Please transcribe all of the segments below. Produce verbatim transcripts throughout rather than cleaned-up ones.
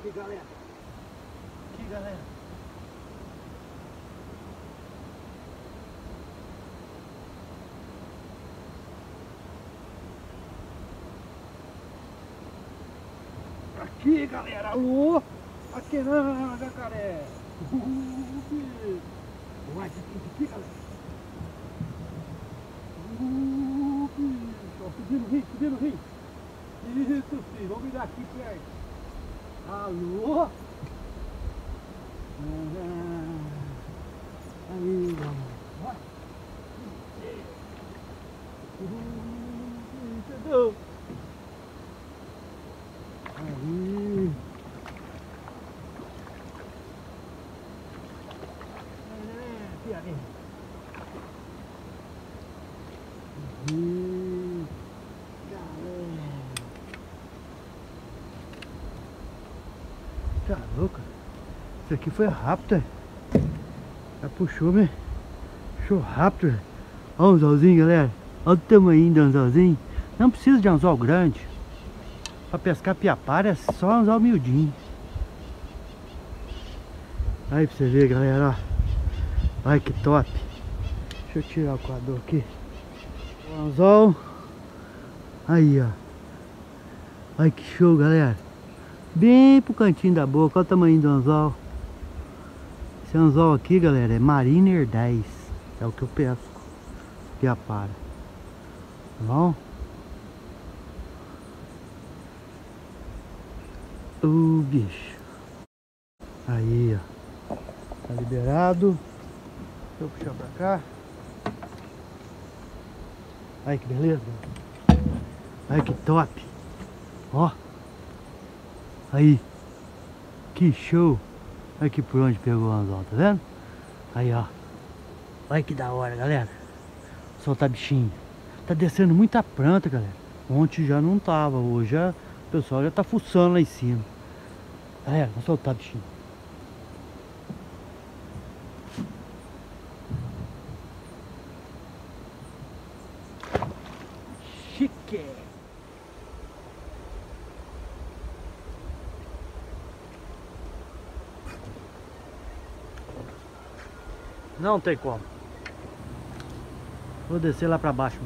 Aqui, galera. Aqui, galera. Aqui, galera. Alô? Aqui não, jacaré. Vai, aqui, aqui, galera. Estou subindo o rio, subindo o rio. Isso, filho. Vamos virar aqui perto. Alô? Aí, galera. Entendeu? Aí. Aqui, ali. Aí. Galera. Tá louco? Isso aqui foi rápido, é? Já puxou, né? Puxou rápido. Olha o anzolzinho, galera. Olha o tamanho do anzolzinho. Não precisa de anzol grande. Pra pescar piapara é só anzol miudinho. Aí pra você ver, galera, ó. Olha que top. Deixa eu tirar o quadro aqui. O anzol. Aí, ó. Olha que show, galera. Bem pro cantinho da boca. Olha o tamanho do anzol. Esse anzol aqui, galera, é Mariner dez. É o que eu pesco. Piapara. Tá bom? O uh, bicho. Aí, ó. Tá liberado. Deixa eu puxar pra cá. Ai, que beleza. Ai, que top. Ó. Aí. Que show. Olha aqui por onde pegou o anzol, tá vendo? Aí, ó. Olha que da hora, galera. Soltar bichinho. Tá descendo muita planta, galera. Ontem já não tava. Hoje já, o pessoal já tá fuçando lá em cima. Galera, vamos soltar bichinho. Chique! Não tem como. Vou descer lá pra baixo.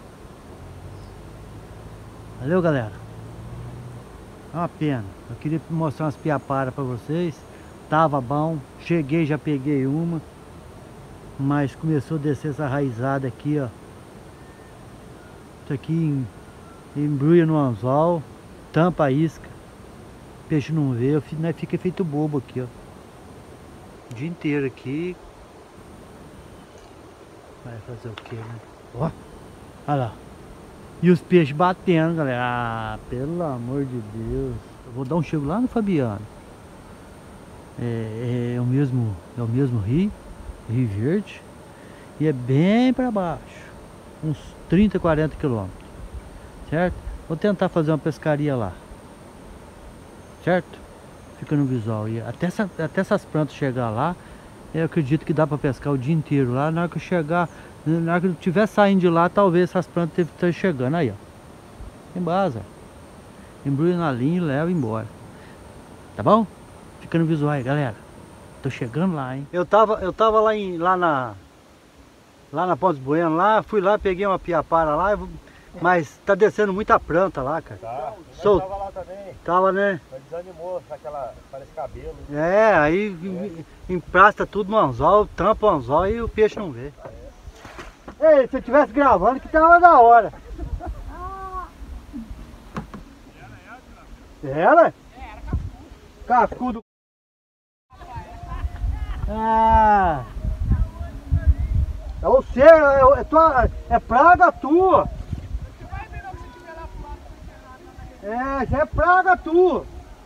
Valeu, galera. É uma pena. Eu queria mostrar umas piaparas pra vocês. Tava bom. Cheguei, já peguei uma. Mas começou a descer essa raizada aqui, ó. Isso aqui embrulha no anzol. Tampa a isca. O peixe não vê. Né, fica feito bobo aqui, ó. O dia inteiro aqui. Vai fazer o que, né? Ó. Olha lá. E os peixes batendo, galera. Ah, pelo amor de Deus. Eu vou dar um chego lá no Fabiano. É, é, o mesmo, é o mesmo rio, Rio Verde. E é bem para baixo. Uns trinta, quarenta quilômetros. Certo? Vou tentar fazer uma pescaria lá. Certo? Fica no visual. E até, essa, até essas plantas chegar lá, eu acredito que dá para pescar o dia inteiro lá. Na hora que eu chegar, na hora que eu estiver saindo de lá, talvez essas plantas devem estar chegando. Aí, ó. Tem base. Embrulha na linha e leva embora. Tá bom? Fica no visual aí, galera. Tô chegando lá, hein? Eu tava, eu tava lá, em, lá na... Lá na Pontes Bueno, lá. Fui lá, peguei uma piapara lá. Mas tá descendo muita planta lá, cara. Tá. Sol... Tava lá também. Tava, né? Mas desanimou, aquela... Parece cabelo. É, aí é. Emprasta tudo no anzol, tampa o anzol e o peixe não vê. É. Ei, se eu tivesse gravando que tava da hora. Era? Era, cascudo. Ah. É você, é, é, tua, é praga tua. É, já é praga tua.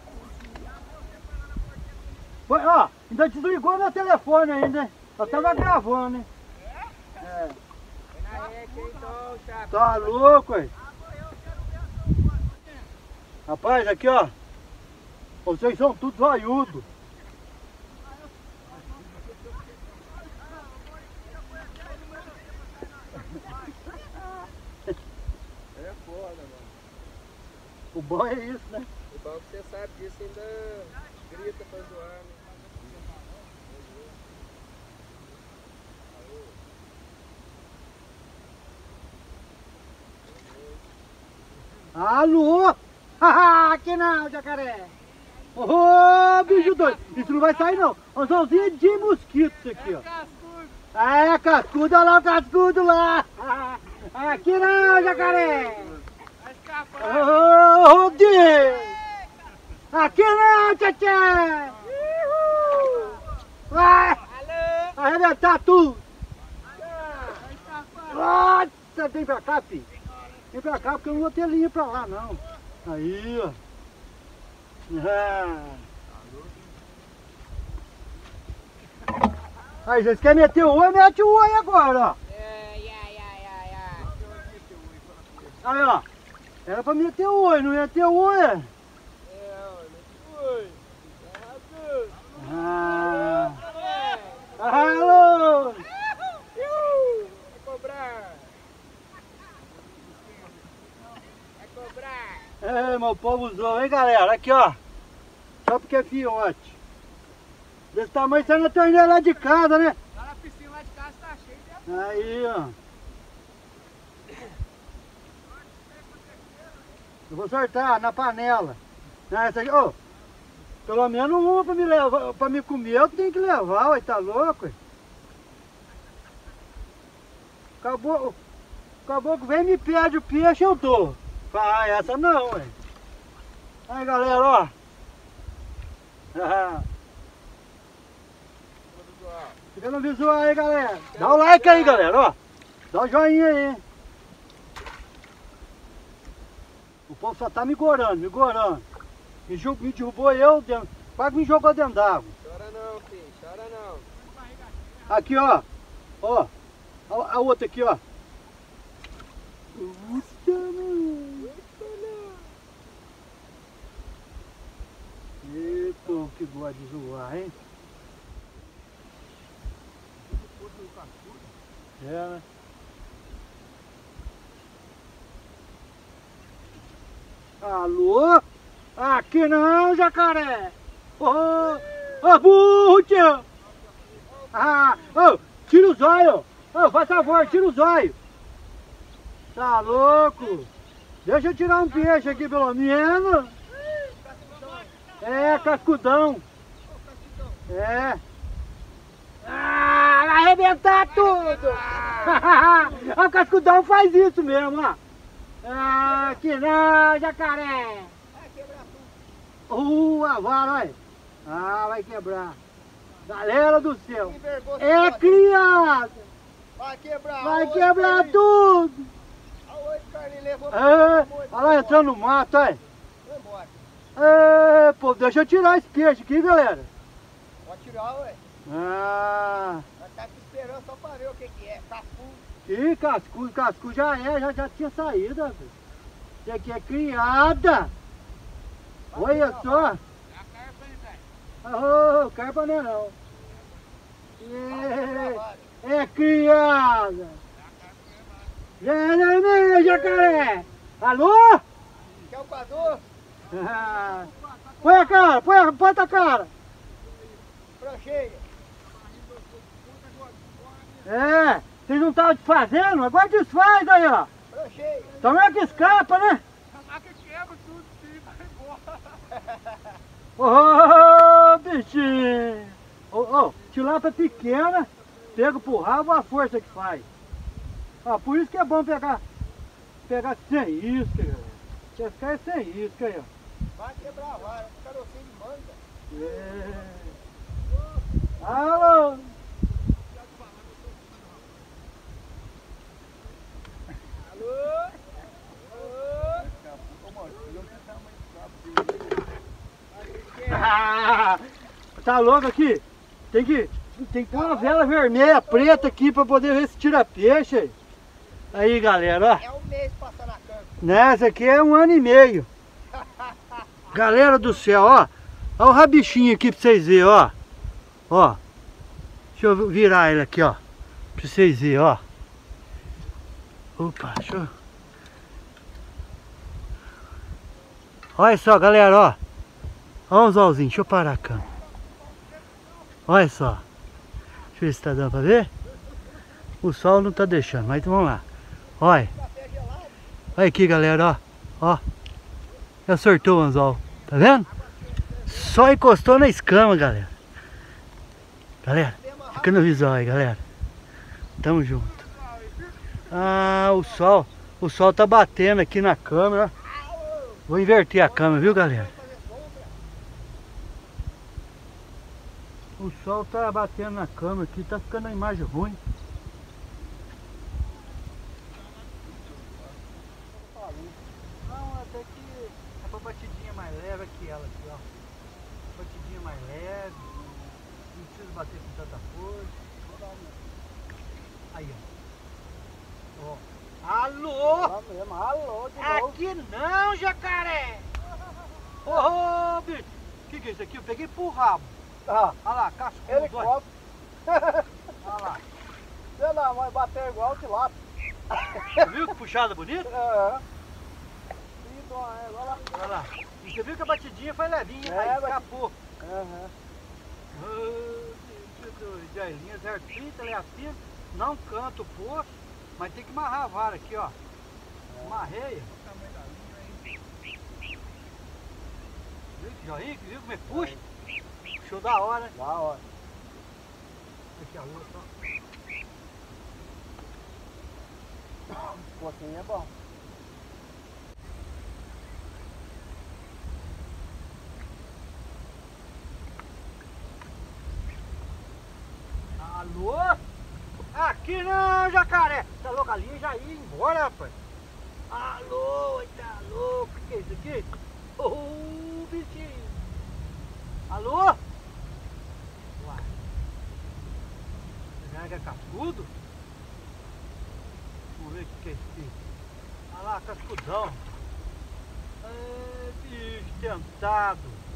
Foi, ó, ainda desligou meu telefone ainda, né? Eu tava gravando, né? É? É. Tá louco, aí? Rapaz, aqui, ó. Vocês são tudo zoiudo. É foda, mano. O bom é isso, né? O bom pessoal que você sabe disso ainda grita pra zoar, né? Alô? Haha, aqui não, jacaré. Ô, oh, bicho doido. Isso não vai sair não. Anzãozinho de mosquito isso aqui, ó. É, cascudo, olha lá o cascudo lá. Aqui não, jacaré. Vai escapar. Ô, oh, Deus. Aqui não, tchê. Vai arrebentar tudo. Vai escapar. Nossa, vem pra cá, filho. Vem pra cá porque eu não vou ter linha pra lá, não. Aí, ó. Ah. Aí, vocês querem meter o oi, mete o oi agora, ó. Ai, ai, ai, ai, ai. Aí, ó. Era pra meter o oi, não meter o oi. É, não foi. Arrasou. Ah. É. Alô. Vai cobrar. Vai cobrar. É, meu povo usou, hein, galera? Aqui, ó. Só porque é fiote. Desse tamanho sai na torneira lá de casa, né? Lá na piscina lá de casa tá cheio de... Aí, ó. Eu vou sortar na panela. Essa aqui, ô. Pelo menos uma pra me levar, pra me comer eu tenho que levar, ué, tá louco, ué? Acabou, acabou que vem e me pede o peixe, eu dou. Ah, essa não, ué. Aí, galera, ó. Ah. Fica no visual aí, galera. Dá o like aí, galera, ó. Dá o joinha aí, hein. O povo só tá me gorando, me gorando. Me, me derrubou eu, dentro, quase me jogou dentro d'água. Chora não, filho, chora não. Aqui, ó. Ó. A, a outra aqui, ó. Puta, mano. Eita, que gosta de zoar, hein? É, né? Alô? Aqui não, jacaré! Ô, ô, burro, tio! Ah, ô, tira os olhos! Ô, faz favor, tira os olhos! Tá louco? Deixa eu tirar um peixe aqui pelo menos! É, cascudão! É! Ah, vai arrebentar tudo! O cascudão faz isso mesmo, ó! Ah, que não, jacaré! Uh, a vara, olha! Ah, vai quebrar! Galera do céu! É criança! Vai quebrar! Vai quebrar tudo! É, olha lá entrando no mato, olha! Foi embora! É, pô, deixa eu tirar esse peixe aqui, galera! Pode tirar, ué! Ah! Nós tá aqui esperando só pra ver o que que é, cascudo! Que cascudo, cascudo já é, já, já tinha saído, filho. Isso aqui é criada! Olha só! É a carpa, hein, velho? Oh, carpa não é não! É, é criada! É, não é mesmo, jacaré! Alô? Quer o coador? Ah, põe a cara, põe a, põe a cara! Prancheia! É, vocês não estavam desfazendo? Agora desfaz aí, ó! Prancheia! Então é que escapa, né? A que quebra tudo, sim, vai embora! Ô, oh, bichinho! Ô, oh, oh, tilápia pequena, pega pro rabo a força que faz. Ah, por isso que é bom pegar, pegar sem isca, galera. Pescar é sem isca aí, ó. Vai quebrar a vara, um carocinho de manga. É. Alô! Alô? Ah, tá louco aqui? Tem que, tem que pôr uma vela vermelha, preta aqui pra poder ver se tira peixe. Aí, galera, ó. É um mês passando a câmera. Nessa aqui é um ano e meio. Galera do céu, ó. Olha o rabichinho aqui pra vocês verem, ó. Ó. Deixa eu virar ele aqui, ó. Pra vocês verem, ó. Opa, deixa eu... Olha só, galera, ó. Olha o solzinho, deixa eu parar a câmera. Olha só. Deixa eu ver se tá dando pra ver. O sol não tá deixando, mas vamos lá. Olha. Olha aqui, galera, ó. Ó. Já sortou o anzol. Tá vendo? Só encostou na escama, galera. Galera, fica no visual aí, galera. Tamo junto. Ah, o sol. O sol tá batendo aqui na câmera. Vou inverter a câmera, viu, galera? O sol tá batendo na câmera aqui, tá ficando a imagem ruim. Não, até que é pra batidinha mais leve aqui ela aqui, ó. Batidinha mais leve. Não precisa bater com tanta força. Aí, ó. Ó. Alô? Alô, de novo. Aqui não, jacaré! Ô, oh, bicho! O que, que é isso aqui? Eu peguei pro rabo. Ah, Olha lá, cascudo. ele Olha cobre. Olha lá. Você não, vai bater igual de lá. Você viu que puxada bonita? É. Então, é, olha lá. Olha lá. E você viu que a batidinha foi levinha, É, aí bati- escapou. Aham. Ah, que doido. Aí, linha certinha, ele assim, não canta o poço, mas tem que amarrar a vara aqui, ó. Amarrei. Viu que joinha? Viu como é que puxa? Puxou da hora, né? Da hora. Aqui a outra, ó. Um pouquinho é bom. Alô? Aqui não, jacaré! Tá louco? A linha já ia embora, rapaz. Alô, tá louco? O que é isso aqui? Ô, oh, bichinho! Alô? Uai. Será que é cascudo? Vamos ver o que é isso aqui. Olha lá, cascudão. É, bicho tentado.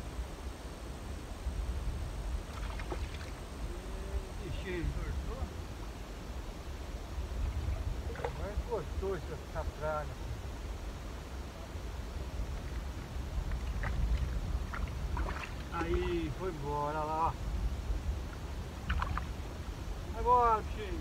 É, bichinho. Agora encostou essa praga. Aí, foi embora, olha lá. Vai embora, bichinho.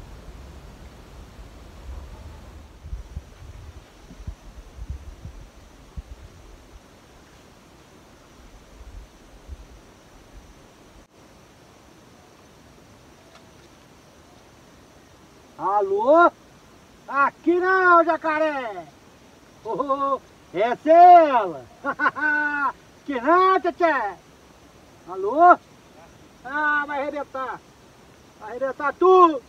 Alô? Aqui não, jacaré! Oh, essa é ela! Que não, tchê! Alô? Ah, vai arrebentar! Vai arrebentar tudo!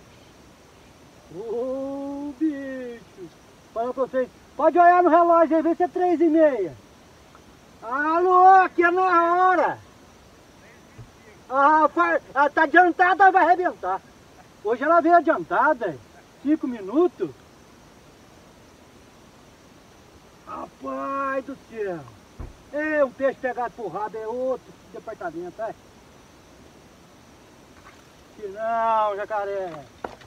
Ô, oh, bicho! Fala pra vocês, pode olhar no relógio aí, ver se é três e meia. Alô, aqui é na hora! Ah, ah, tá adiantada, vai arrebentar! Hoje ela veio adiantada, cinco minutos. Rapaz do céu! É um peixe pegado por rabo, é outro departamento, é? Que não, jacaré!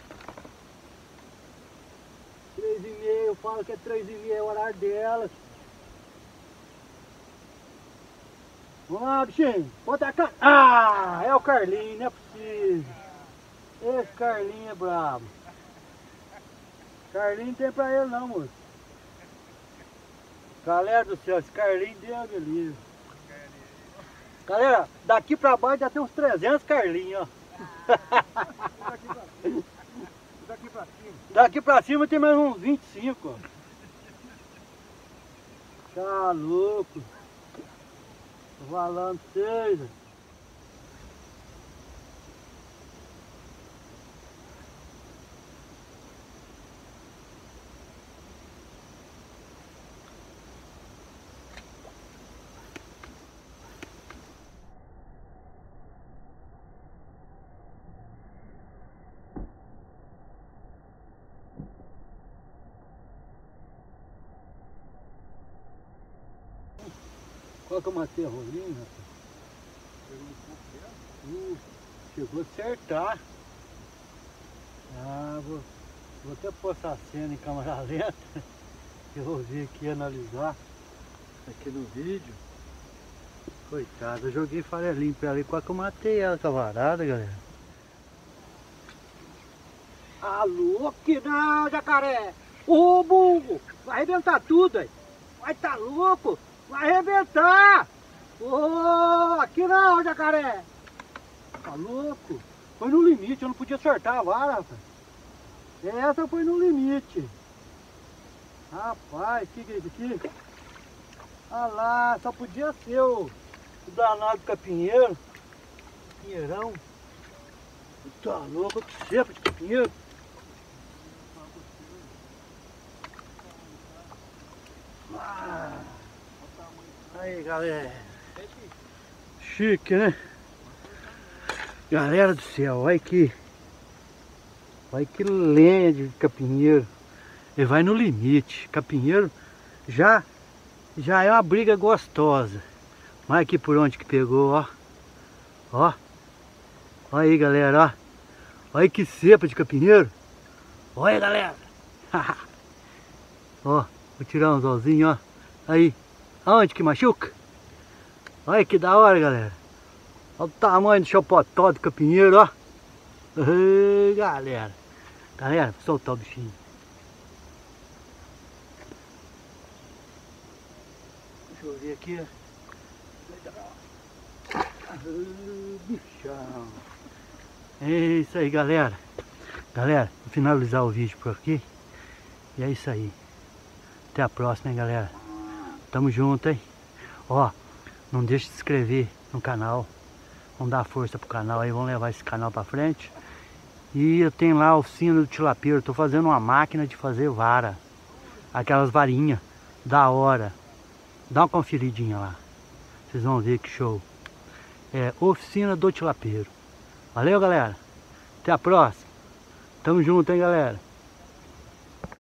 Três e meia, eu falo que é três e meia, é o horário dela. Vamos lá, bichinho, bota a cara. Ah, é o Carlinho, não é possível. Esse Carlinho é brabo. Carlinho não tem pra ele não, moço. Galera do céu, esse Carlinho deu beleza. Galera, daqui pra baixo já tem uns trezentos Carlinhos, ó. Daqui pra cima. Daqui pra cima tem mais uns vinte e cinco, ó. Tá louco. Tô falando pra vocês, ó. Qual que eu matei a rolinha, rapaz? Pegou um pouco dela. Uh, chegou a acertar. Ah, vou, vou até postar a cena em câmera lenta. Eu vou vir aqui analisar. aqui no vídeo. Coitada, eu joguei farelinho pra ela e quase que eu matei ela com a varada, galera. Alô, que não, jacaré! Ô, burro! Vai arrebentar tudo, aí! Vai tá louco! Vai arrebentar! Ô, aqui não, jacaré! Tá louco? Foi no limite, eu não podia acertar a vara, rapaz. Essa foi no limite. Rapaz, que que é isso aqui? Ah lá, só podia ser o, o danado capinheiro. Pinheirão. Tá louco, que cepa de capinheiro. Ah, aí, galera. Chique, né? Galera do céu, olha que... Olha que lenha de capinheiro. Ele vai no limite. Capinheiro já, já é uma briga gostosa. Olha aqui por onde que pegou, ó. Ó. Olha aí, galera, ó. Olha que cepa de capinheiro. Olha, galera. Ó, vou tirar um anzolzinho, ó. Aí. Aonde que machuca? Olha que da hora, galera. Olha o tamanho do chapotó do capinheiro, ó. Ei, galera. Galera, vou soltar o bichinho. Deixa eu ver aqui. Ai, bichão. É isso aí, galera. Galera, vou finalizar o vídeo por aqui. E é isso aí. Até a próxima, hein, galera. Tamo junto, hein. Ó, não deixe de se inscrever no canal. Vamos dar força pro canal aí, vamos levar esse canal pra frente. E eu tenho lá a oficina do tilapeiro. Tô fazendo uma máquina de fazer vara. Aquelas varinhas da hora. Dá uma conferidinha lá. Vocês vão ver que show. É oficina do tilapeiro. Valeu, galera. Até a próxima. Tamo junto, hein, galera.